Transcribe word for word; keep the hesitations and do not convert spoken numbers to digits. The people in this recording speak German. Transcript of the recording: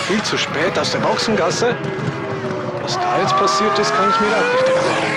viel zu spät aus der Boxengasse. Was da jetzt passiert ist, kann ich mir auch nicht erklären.